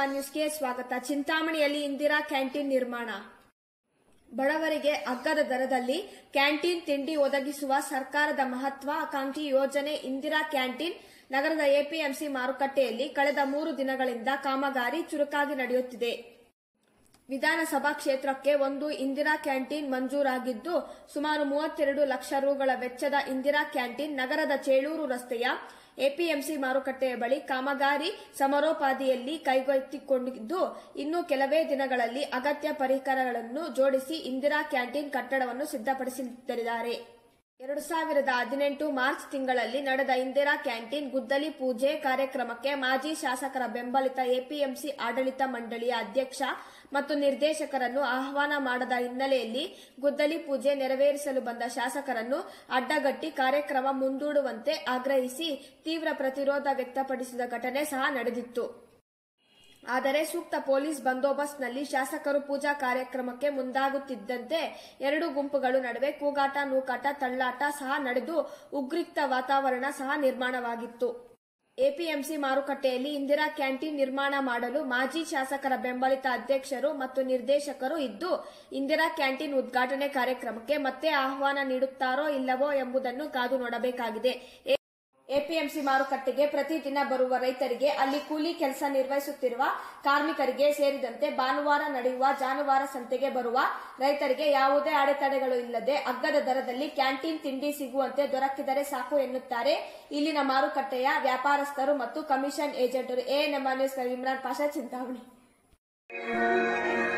ನ್ಯೂಸ್ಗೆ ಸ್ವಾಗತ. ಚಿಂತಾಮಣಿಯಲ್ಲಿ ಇಂದಿರಾ ಕ್ಯಾಂಟೀನ್ ನಿರ್ಮಾಣ. ಬಡವರಿಗೆ ಅಗ್ಗದ ದರದಲ್ಲಿ ಕ್ಯಾಂಟೀನ್ ತಿಂಡಿ ಒದಗಿಸುವ ಸರ್ಕಾರದ ಮಹತ್ವಾಕಾಂಕ್ಷಿ ಯೋಜನೆ ಇಂದಿರಾ ಕ್ಯಾಂಟೀನ್ ನಗರದ ಎಪಿಎಂಸಿ ಮಾರುಕಟ್ಟೆಯಲ್ಲಿ ಕಳೆದ 3 ದಿನಗಳಿಂದ ಕಾಮಗಾರಿ ಚುರುಕಾಗಿ ನಡೆಯುತ್ತಿದೆ. ವಿಧಾನಸಭಾ ಕ್ಷೇತ್ರಕ್ಕೆ ಒಂದು ಇಂದಿರಾ ಕ್ಯಾಂಟೀನ್ ಮಂಜೂರಾಗಿದ್ದು, ಸುಮಾರು 32 ಲಕ್ಷ ರುಗಳ ವೆಚ್ಚದ ಇಂದಿರಾ ಕ್ಯಾಂಟೀನ್ ನಗರದ ಚೇಳೂರು ರಸ್ತೆಯ ಎಪಿಎಂಸಿ ಮಾರುಕಟ್ಟೆಯ ಬಳಿ ಕಾಮಗಾರಿ ಸಮರೋಪಾದಿಯಲ್ಲಿ ಕೈಗೆತ್ತಿಕೊಂಡಿದ್ದು, ಇನ್ನು ಕೆಲವೇ ದಿನಗಳಲ್ಲಿ ಅಗತ್ಯ ಪರಿಕರಗಳನ್ನು ಜೋಡಿಸಿ ಇಂದಿರಾ ಕ್ಯಾಂಟೀನ್ ಕಟ್ಟಡವನ್ನು ಸಿದ್ಧಪಡಿಸಲಿದ್ದಾರೆ. 2018 ಮಾರ್ಚ್ ತಿಂಗಳಲ್ಲಿ ನಡೆದ ಇಂದಿರಾ ಕ್ಯಾಂಟೀನ್ ಗುದ್ದಲಿ ಪೂಜೆ ಕಾರ್ಯಕ್ರಮಕ್ಕೆ ಮಾಜಿ ಶಾಸಕರ ಬೆಂಬಲಿತ ಎಪಿಎಂಸಿ ಆಡಳಿತ ಮಂಡಳಿಯ ಅಧ್ಯಕ್ಷ ಮತ್ತು ನಿರ್ದೇಶಕರನ್ನು ಆಹ್ವಾನ ಮಾಡದ ಹಿನ್ನೆಲೆಯಲ್ಲಿ ಗುದ್ದಲಿ ಪೂಜೆ ನೆರವೇರಿಸಲು ಬಂದ ಶಾಸಕರನ್ನು ಅಡ್ಡಗಟ್ಟಿ ಕಾರ್ಯಕ್ರಮ ಮುಂದೂಡುವಂತೆ ಆಗ್ರಹಿಸಿ ತೀವ್ರ ಪ್ರತಿರೋಧ ವ್ಯಕ್ತಪಡಿಸಿದ ಘಟನೆ ಸಹ ನಡೆದಿತ್ತು. ಆದರೆ ಸೂಕ್ತ ಪೊಲೀಸ್ ಬಂದೋಬಸ್ತ್ನಲ್ಲಿ ಶಾಸಕರು ಪೂಜಾ ಕಾರ್ಯಕ್ರಮಕ್ಕೆ ಮುಂದಾಗುತ್ತಿದ್ದಂತೆ 2 ಗುಂಪುಗಳ ನಡುವೆ ಕೂಗಾಟ, ನೂಕಾಟ, ತಳ್ಳಾಟ ಸಹ ನಡೆದು ಉದ್ರಿಕ್ತ ವಾತಾವರಣ ಸಹ ನಿರ್ಮಾಣವಾಗಿತ್ತು. ಎಪಿಎಂಸಿ ಮಾರುಕಟ್ಟೆಯಲ್ಲಿ ಇಂದಿರಾ ಕ್ಯಾಂಟೀನ್ ನಿರ್ಮಾಣ ಮಾಡಲು ಮಾಜಿ ಶಾಸಕರ ಬೆಂಬಲಿತ ಅಧ್ಯಕ್ಷರು ಮತ್ತು ನಿರ್ದೇಶಕರು ಇದ್ದು, ಇಂದಿರಾ ಕ್ಯಾಂಟೀನ್ ಉದ್ಘಾಟನೆ ಕಾರ್ಯಕ್ರಮಕ್ಕೆ ಮತ್ತೆ ಆಹ್ವಾನ ನೀಡುತ್ತಾರೋ ಇಲ್ಲವೋ ಎಂಬುದನ್ನು ಕಾದು ನೋಡಬೇಕಾಗಿದೆ. ಎಪಿಎಂಸಿ ಮಾರುಕಟ್ಟೆಗೆ ಪ್ರತಿದಿನ ಬರುವ ರೈತರಿಗೆ, ಅಲ್ಲಿ ಕೂಲಿ ಕೆಲಸ ನಿರ್ವಹಿಸುತ್ತಿರುವ ಕಾರ್ಮಿಕರಿಗೆ ಸೇರಿದಂತೆ ಭಾನುವಾರ ನಡೆಯುವ ಜಾನುವಾರು ಸಂತೆಗೆ ಬರುವ ರೈತರಿಗೆ ಯಾವುದೇ ಅಡೆತಡೆಗಳು ಇಲ್ಲದೆ ಅಗ್ಗದ ದರದಲ್ಲಿ ಕ್ಯಾಂಟೀನ್ ತಿಂಡಿ ಸಿಗುವಂತೆ ದೊರಕಿದರೆ ಸಾಕು ಎನ್ನುತ್ತಾರೆ ಇಲ್ಲಿನ ಮಾರುಕಟ್ಟೆಯ ವ್ಯಾಪಾರಸ್ಥರು ಮತ್ತು ಕಮಿಷನ್ ಏಜೆಂಟರು. ANM news Imran Pasha, Chintamani.